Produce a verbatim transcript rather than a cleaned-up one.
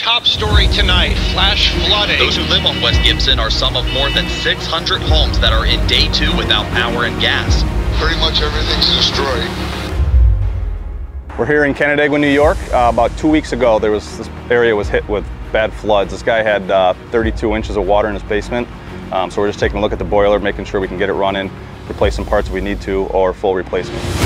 top story tonight, flash flooding. Those who live on West Gibson are some of more than six hundred homes that are in day two without power and gas. Pretty much everything's destroyed. We're here in Canandaigua, New York. Uh, about two weeks ago, there was this area was hit with bad floods. This guy had uh, thirty-two inches of water in his basement. Um, so we're just taking a look at the boiler, making sure we can get it running, replace some parts if we need to, or full replacement.